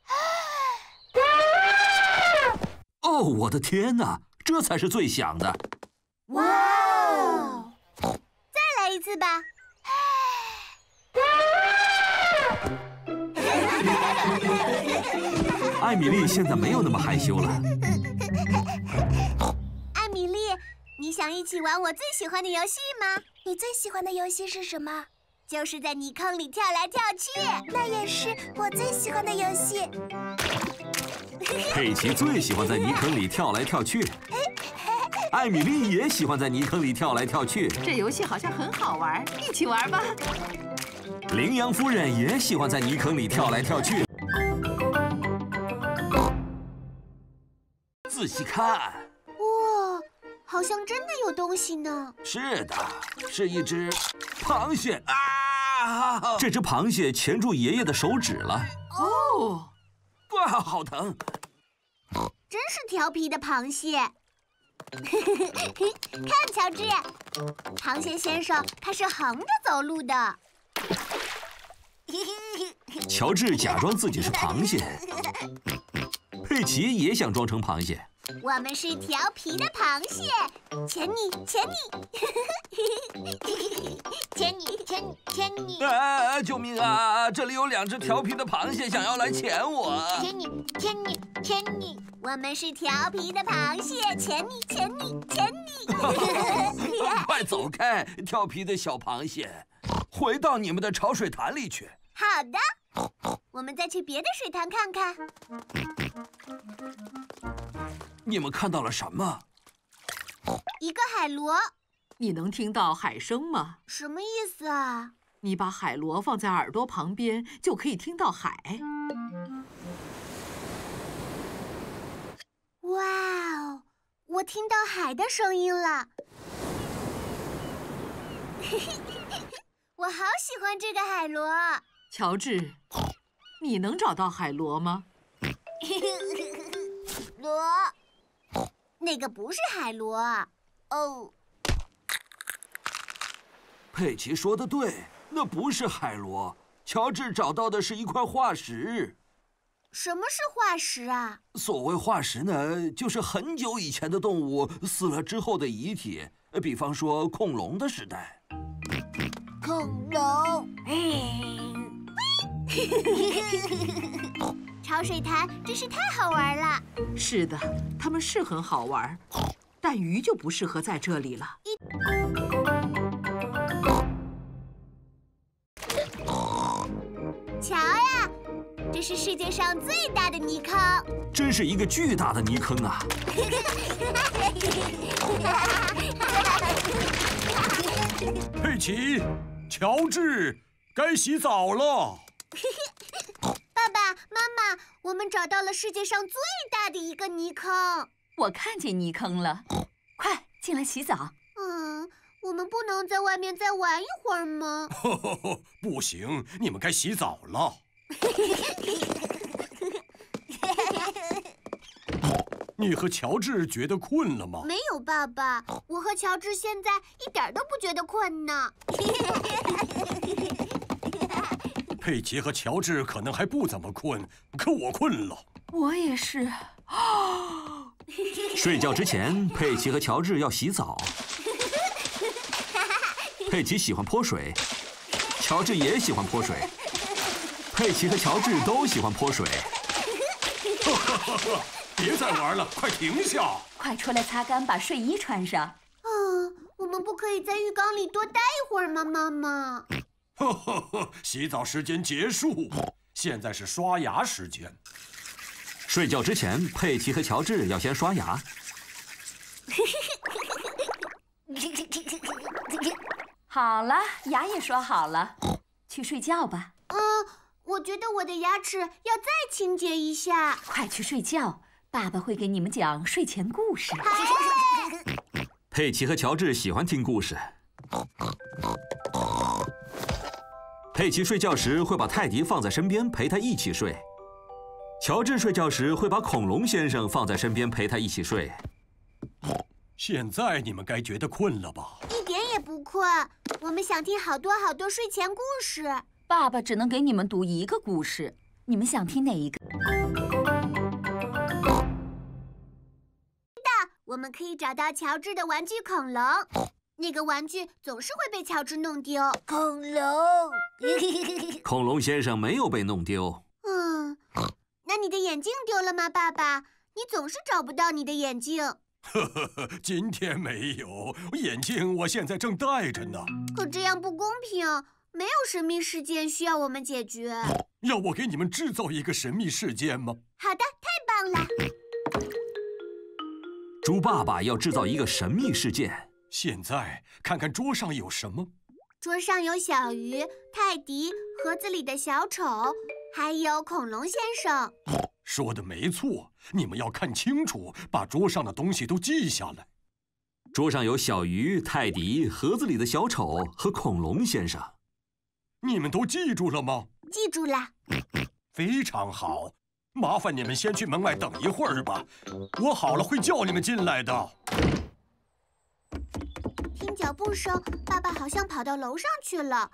哦，我的天哪，这才是最响的！ 哇哦！再来一次吧。 艾米丽现在没有那么害羞了。 艾米丽，你想一起玩我最喜欢的游戏吗？你最喜欢的游戏是什么？就是在泥坑里跳来跳去。那也是我最喜欢的游戏。 佩奇最喜欢在泥坑里跳来跳去，艾米丽也喜欢在泥坑里跳来跳去。 这游戏好像很好玩，一起玩吧。 羚羊夫人也喜欢在泥坑里跳来跳去。仔细看， 哇，好像真的有东西呢。 是的，是一只螃蟹啊！ 这只螃蟹钳住爷爷的手指了。 哦。 哇，好疼！ 真是调皮的螃蟹。看，乔治，螃蟹先生他是横着走路的。 乔治假装自己是螃蟹，佩奇也想装成螃蟹。 我们是调皮的螃蟹，钳你，钳你，钳你，钳你，钳你！ 救命啊！这里有2只调皮的螃蟹想要来钳我。 钳你，钳你，钳你！我们是调皮的螃蟹，钳你，钳你，钳你！ 快走开，调皮的小螃蟹，回到你们的潮水潭里去。 好的，我们再去别的水潭看看。 你们看到了什么？ 一个海螺。 你能听到海声吗？ 什么意思啊？ 你把海螺放在耳朵旁边，就可以听到海。 哇哦，我听到海的声音了。我好喜欢这个海螺。 乔治，你能找到海螺吗？ 螺，那个不是海螺。哦。 佩奇说的对，那不是海螺。乔治找到的是一块化石。 什么是化石啊？ 所谓化石呢，就是很久以前的动物死了之后的遗体，比方说恐龙的时代。 恐龙。潮水潭真是太好玩了。 是的，它们是很好玩，但鱼就不适合在这里了。 瞧呀， 这是世界上最大的泥坑。 真是一个巨大的泥坑啊！ 佩奇，乔治，该洗澡了。 爸爸妈妈，我们找到了世界上最大的一个泥坑。 我看见泥坑了，快进来洗澡。 我们不能在外面再玩一会儿吗？ 不行，你们该洗澡了。你和乔治觉得困了吗？ 没有，爸爸，我和乔治现在一点都不觉得困呢。 佩奇和乔治可能还不怎么困，可我困了。 我也是。 睡觉之前，佩奇和乔治要洗澡。佩奇喜欢泼水，乔治也喜欢泼水。佩奇和乔治都喜欢泼水。 别再玩了，快停下！ 快出来擦干，把睡衣穿上。 我们不可以在浴缸里多待一会儿吗，妈妈？ 洗澡时间结束，现在是刷牙时间。 睡觉之前，佩奇和乔治要先刷牙。 好了，牙也刷好了，去睡觉吧。 我觉得我的牙齿要再清洁一下。 快去睡觉，爸爸会给你们讲睡前故事。 佩奇和乔治喜欢听故事。佩奇睡觉时会把泰迪放在身边陪他一起睡，乔治睡觉时会把恐龙先生放在身边陪他一起睡。 现在你们该觉得困了吧？ 一点也不困，我们想听好多好多睡前故事。 爸爸只能给你们读一个故事，你们想听哪一个？ 我们可以找到乔治的玩具恐龙，那个玩具总是会被乔治弄丢。恐龙， 恐龙先生没有被弄丢。 那你的眼镜丢了吗，爸爸？你总是找不到你的眼镜。 今天没有眼镜，我现在正戴着呢。 可这样不公平，没有神秘事件需要我们解决。 要我给你们制造一个神秘事件吗？ 好的，太棒了。 猪爸爸要制造一个神秘事件。 现在看看桌上有什么。 桌上有小鱼、泰迪、盒子里的小丑，还有恐龙先生。 说的没错，你们要看清楚，把桌上的东西都记下来。 桌上有小鱼、泰迪、盒子里的小丑和恐龙先生。 你们都记住了吗？ 记住了。 非常好。麻烦你们先去门外等一会儿吧，我好了会叫你们进来的。 听脚步声，爸爸好像跑到楼上去了。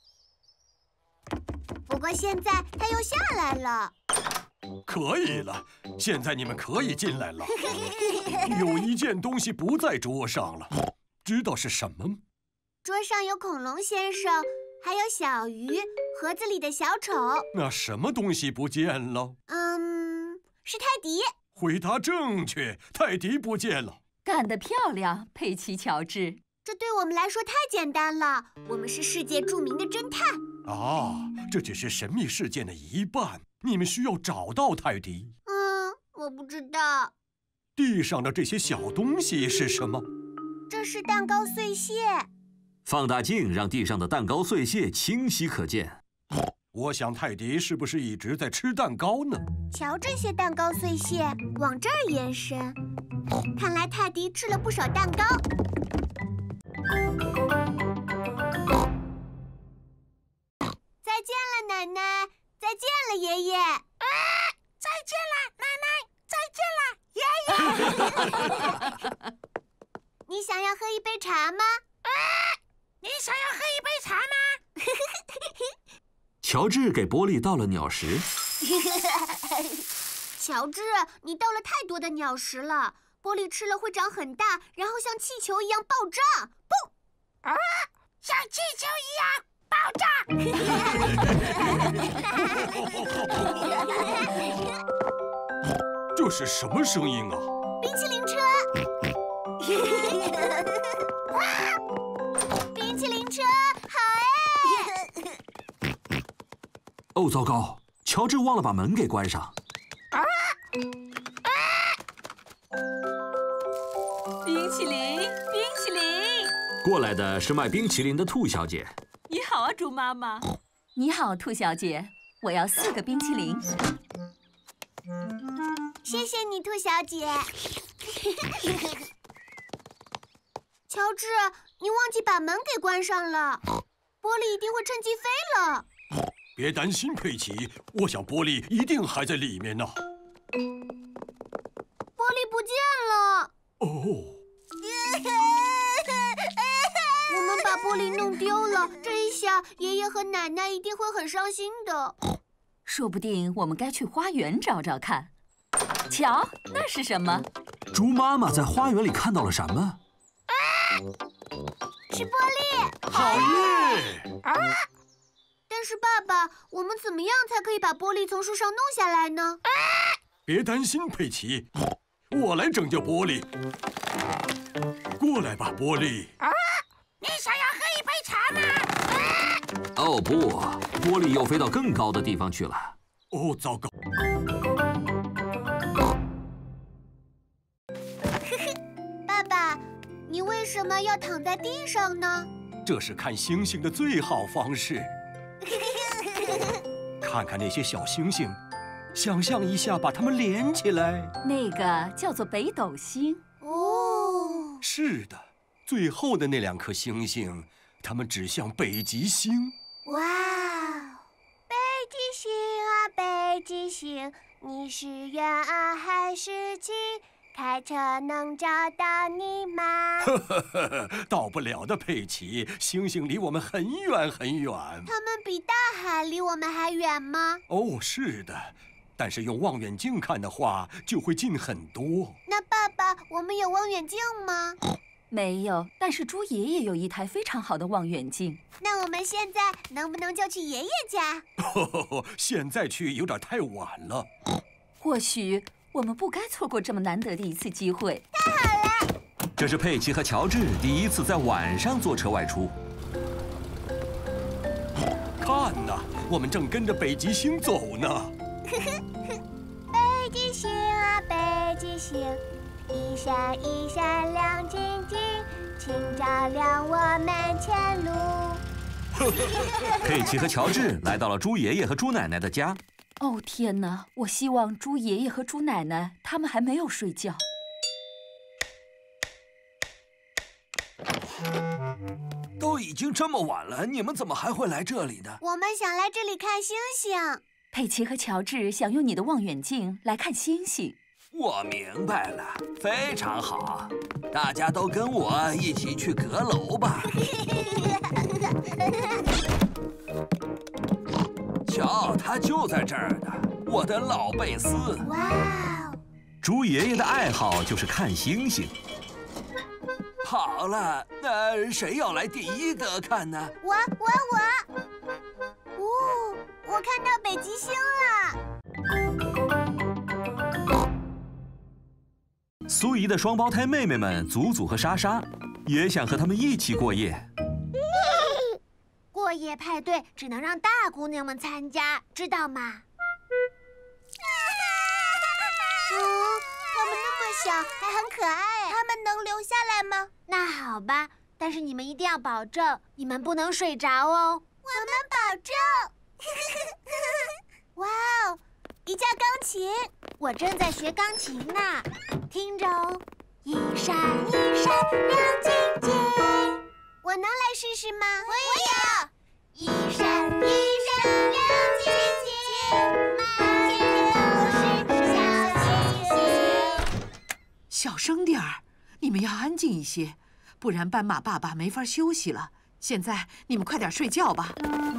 不过现在他又下来了。 可以了，现在你们可以进来了。有一件东西不在桌上了，知道是什么吗？ 桌上有恐龙先生，还有小鱼，盒子里的小丑。 那什么东西不见了？ 是泰迪。 回答正确，泰迪不见了。 干得漂亮，佩奇、乔治。 这对我们来说太简单了，我们是世界著名的侦探。 这只是神秘事件的一半，你们需要找到泰迪。 我不知道。 地上的这些小东西是什么？ 这是蛋糕碎屑。 放大镜让地上的蛋糕碎屑清晰可见。 我想泰迪是不是一直在吃蛋糕呢？ 瞧这些蛋糕碎屑往这儿延伸，看来泰迪吃了不少蛋糕。再见了，奶奶！再见了，爷爷！ 再见了，奶奶！再见了，爷爷！ 你想要喝一杯茶吗？ 你想要喝一杯茶吗？ 乔治给波利倒了鸟食。 乔治，你倒了太多的鸟食了，玻璃吃了会长很大，然后像气球一样爆炸。砰！ 像气球一样爆炸！ 这是什么声音啊？ 冰淇淋车！冰淇淋车，好哎！ 哦，糟糕！ 乔治忘了把门给关上。 冰淇淋，冰淇淋！ 过来的是卖冰淇淋的兔小姐。 你好啊，猪妈妈。 你好，兔小姐，我要4个冰淇淋。 谢谢你，兔小姐。乔治，你忘记把门给关上了，玻璃一定会趁机飞了。 别担心，佩奇，我想玻璃一定还在里面呢。 玻璃不见了。 哦。 我们把玻璃弄丢了，这一下爷爷和奶奶一定会很伤心的。 说不定我们该去花园找找看。瞧，那是什么？ 猪妈妈在花园里看到了什么？ 是玻璃！ 好耶！ 但是爸爸，我们怎么样才可以把玻璃从树上弄下来呢？ 别担心，佩奇，我来拯救玻璃。过来吧，玻璃。 你想要喝一杯茶吗？ 哦不，玻璃又飞到更高的地方去了。 哦，糟糕！ 爸爸，你为什么要躺在地上呢？ 这是看星星的最好方式。看看那些小星星，想象一下把它们连起来。 那个叫做北斗星。 哦， 是的，最后的那2颗星星，它们指向北极星。 哇，北极星啊，北极星，你是远啊还是近？开车能找到你吗？ 到不了的，佩奇，星星离我们很远很远。 它们比大海离我们还远吗？ 哦，是的，但是用望远镜看的话，就会近很多。 那爸爸，我们有望远镜吗？ 没有，但是猪爷爷有一台非常好的望远镜。 那我们现在能不能就去爷爷家？ 现在去有点太晚了。 或许我们不该错过这么难得的一次机会。 太好了！ 这是佩奇和乔治第一次在晚上坐车外出。 看呐，我们正跟着北极星走呢。 北极星啊，北极星，一闪一闪亮晶晶，请照亮我们前路。 佩奇和乔治来到了猪爷爷和猪奶奶的家。 哦天哪！我希望猪爷爷和猪奶奶他们还没有睡觉。 都已经这么晚了，你们怎么还会来这里呢？ 我们想来这里看星星。 佩奇和乔治想用你的望远镜来看星星。 我明白了，非常好，大家都跟我一起去阁楼吧。瞧，它就在这儿呢，我的老贝斯。 哇哦！ 猪爷爷的爱好就是看星星。 好了，那谁要来第一个看呢？ 我。哦，我看到北极星了。 苏怡的双胞胎妹妹们祖祖和莎莎也想和他们一起过夜。 过夜派对只能让大姑娘们参加，知道吗？她们那么小，还很可爱。她们能留下来吗？那好吧，但是你们一定要保证，你们不能睡着哦。我们保证。哇哦，一架钢琴，我正在学钢琴呢。听着哦，一闪一闪亮晶晶。我能来试试吗？我也要。一闪一闪亮晶晶，满天都是小星星。 小声点儿，你们要安静一些，不然斑马爸爸没法休息了。现在你们快点睡觉吧。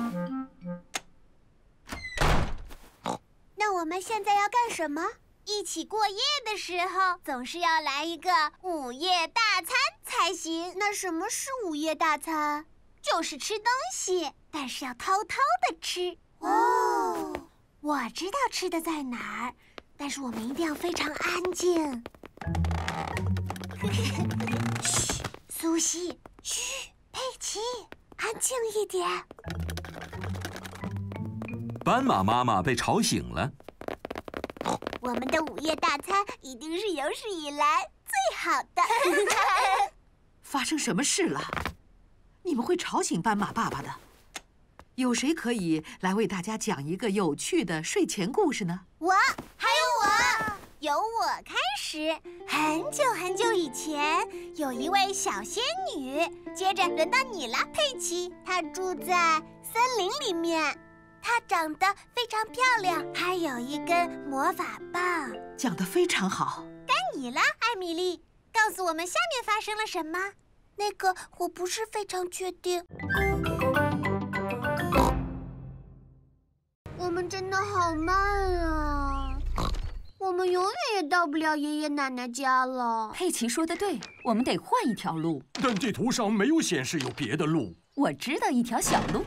那我们现在要干什么？一起过夜的时候，总是要来一个午夜大餐才行。那什么是午夜大餐？就是吃东西，但是要偷偷的吃。哦，我知道吃的在哪儿，但是我们一定要非常安静。嘘，苏西，嘘，佩奇，安静一点。 斑马妈妈被吵醒了。 我们的午夜大餐一定是有史以来最好的。 发生什么事了？你们会吵醒斑马爸爸的。有谁可以来为大家讲一个有趣的睡前故事呢？ 我，还有我，由我开始。很久很久以前，有一位小仙女。接着轮到你了，佩奇。她住在森林里面，她长得非常漂亮，还有一根魔法棒。 讲得非常好。 该你了，艾米丽，告诉我们下面发生了什么？那个我不是非常确定。我们真的好慢啊！我们永远也到不了爷爷奶奶家了。 佩奇说的对，我们得换一条路。 但地图上没有显示有别的路。 我知道一条小路。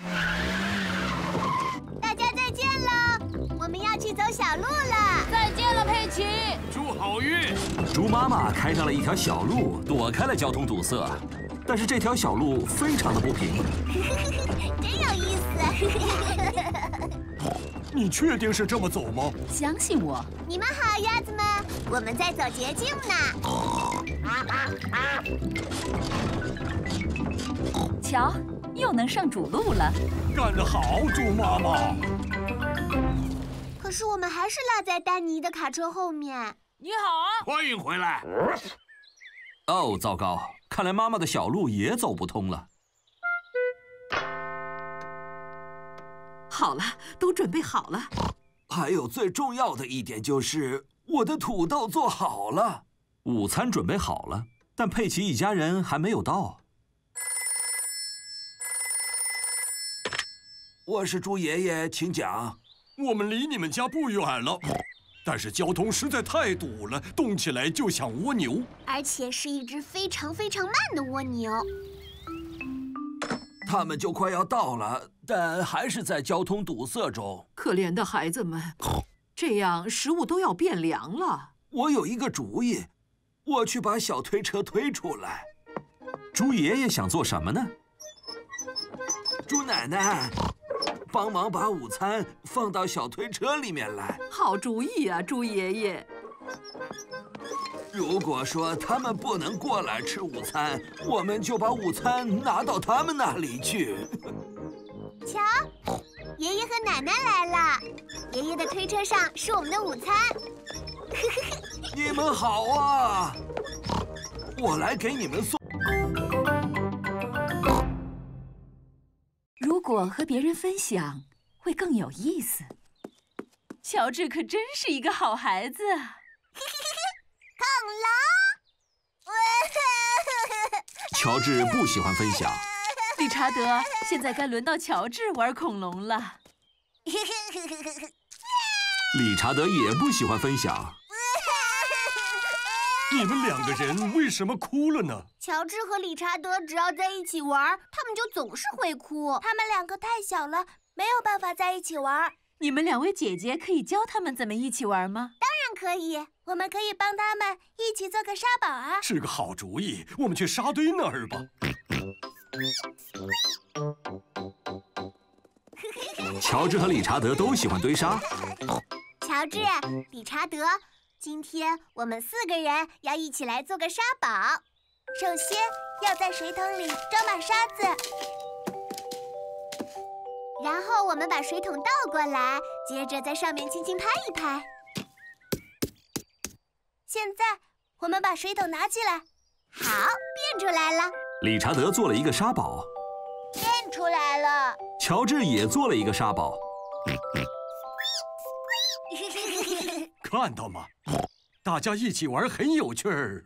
大家再见了，我们要去走小路了。 再见了，佩奇。 祝好运。 猪妈妈开上了一条小路，躲开了交通堵塞。但是这条小路非常的不平。 真有意思。 你确定是这么走吗？ 相信我。 你们好，鸭子们，我们在走捷径呢。 瞧，又能上主路了。 干得好，猪妈妈。 可是我们还是落在丹尼的卡车后面。 你好啊， 欢迎回来。 哦，糟糕，看来妈妈的小路也走不通了。 好了，都准备好了。 还有最重要的一点就是，我的土豆做好了。 午餐准备好了，但佩奇一家人还没有到。 我是猪爷爷，请讲。 我们离你们家不远了，但是交通实在太堵了，动起来就像蜗牛， 而且是一只非常非常慢的蜗牛。 他们就快要到了，但还是在交通堵塞中。 可怜的孩子们，这样食物都要变凉了。 我有一个主意，我去把小推车推出来。 猪爷爷想做什么呢？ 猪奶奶，帮忙把午餐放到小推车里面来。 好主意啊，猪爷爷。 如果说他们不能过来吃午餐，我们就把午餐拿到他们那里去。 瞧，爷爷和奶奶来了。爷爷的推车上是我们的午餐。 你们好啊！我来给你们送。 如果和别人分享，会更有意思。 乔治可真是一个好孩子。 恐龙！ 乔治不喜欢分享。 理查德，现在该轮到乔治玩恐龙了。 理查德也不喜欢分享。 你们两个人为什么哭了呢？ 乔治和理查德只要在一起玩，他们就总是会哭。他们两个太小了，没有办法在一起玩。 你们两位姐姐可以教他们怎么一起玩吗？ 当然可以，我们可以帮他们一起做个沙堡啊！ 是个好主意，我们去沙堆那儿吧。 乔治和理查德都喜欢堆沙。 乔治、理查德，今天我们4个人要一起来做个沙堡。首先要在水桶里装满沙子，然后我们把水桶倒过来，接着在上面轻轻拍一拍。现在我们把水桶拿起来，好，变出来了。 理查德做了一个沙堡， 变出来了。 乔治也做了一个沙堡。 看到吗？大家一起玩很有趣儿。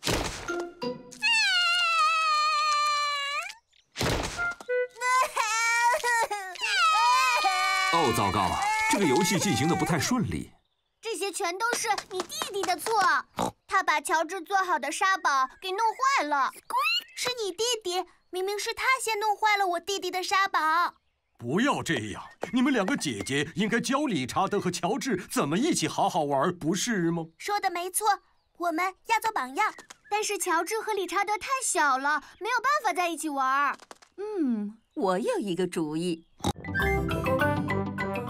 哦，糟糕，这个游戏进行的不太顺利。 这些全都是你弟弟的错，他把乔治做好的沙堡给弄坏了。是你弟弟，明明是他先弄坏了我弟弟的沙堡。 不要这样，你们两个姐姐应该教理查德和乔治怎么一起好好玩，不是吗？ 说的没错，我们要做榜样。但是乔治和理查德太小了，没有办法在一起玩。 我有一个主意。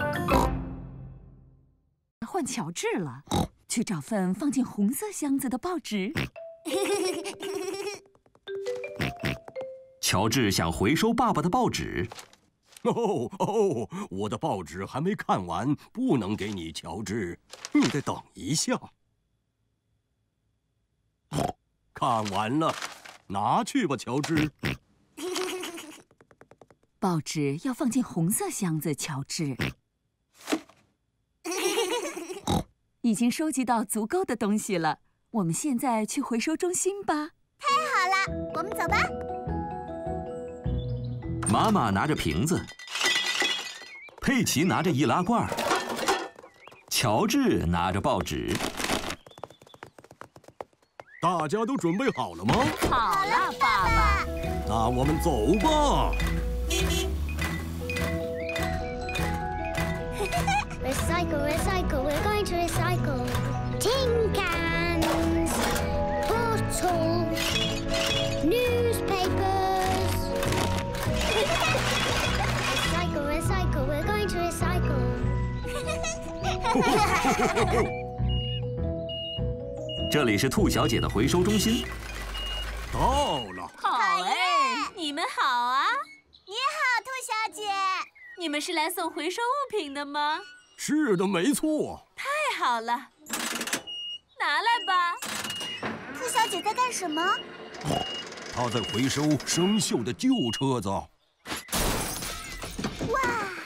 唤乔治了，去找份放进红色箱子的报纸。 乔治想回收爸爸的报纸。 我的报纸还没看完，不能给你，乔治，你得等一下。看完了，拿去吧，乔治。 报纸要放进红色箱子，乔治。已经收集到足够的东西了，我们现在去回收中心吧。 太好了，我们走吧。 妈妈拿着瓶子，佩奇拿着易拉罐，乔治拿着报纸。 大家都准备好了吗？ 好了，爸爸。 那我们走吧。 Recycle, recycle, we're going to recycle. Tin cans, bottles, newspapers. Recycle, recycle, we're going to recycle. 这里是兔小姐的回收中心。 到了。 好哎，你们好啊！ 你好，兔小姐。 你们是来送回收物品的吗？ 是的，没错。 太好了，拿来吧。 兔小姐在干什么？ 她在回收生锈的旧车子。 哇！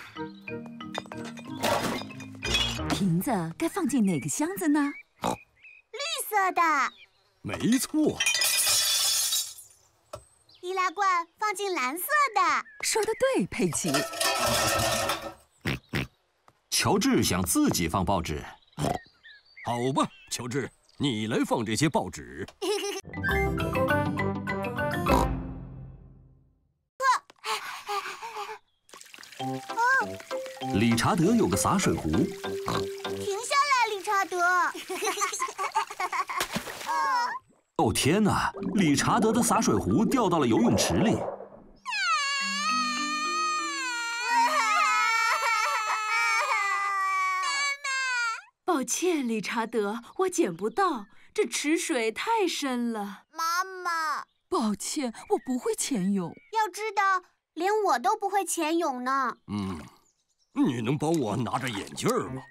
瓶子该放进哪个箱子呢？ 绿色的。 没错。 易拉罐放进蓝色的。 说得对，佩奇。 乔治想自己放报纸。 好吧，乔治，你来放这些报纸。 理查德有个洒水壶。 停下来，理查德。 哦天哪！理查德的洒水壶掉到了游泳池里。 抱歉，理查德，我捡不到，这池水太深了。 妈妈， 抱歉，我不会潜泳。 要知道，连我都不会潜泳呢。 你能帮我拿着眼镜吗？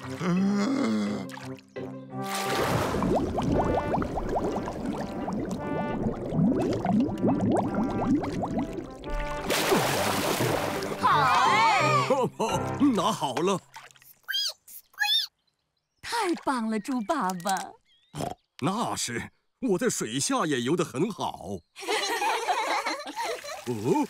好哎！ 拿好了。 太棒了，猪爸爸！ 那是，我在水下也游得很好。哦，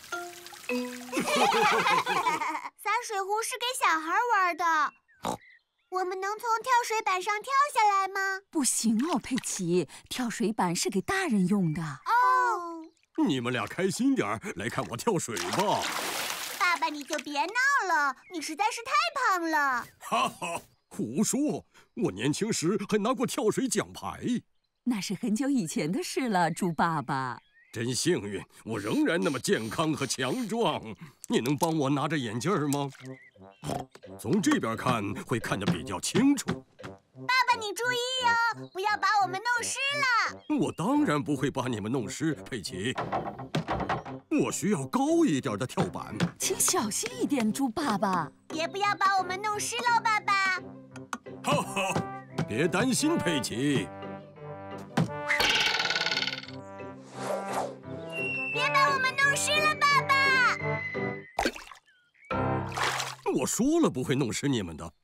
洒水壶是给小孩玩的，我们能从跳水板上跳下来吗？ 不行哦，佩奇，跳水板是给大人用的。 哦， 你们俩开心点儿，来看我跳水吧。 爸爸，你就别闹了，你实在是太胖了。 哈哈，胡说！我年轻时还拿过跳水奖牌。 那是很久以前的事了，猪爸爸。 真幸运，我仍然那么健康和强壮。你能帮我拿着眼镜吗？从这边看会看得比较清楚。 爸爸，你注意哦，不要把我们弄湿了。 我当然不会把你们弄湿，佩奇。我需要高一点的跳板。 请小心一点，猪爸爸。 也不要把我们弄湿喽，爸爸。 哈哈，别担心，佩奇。 别把我们弄湿了，爸爸。 我说了不会弄湿你们的。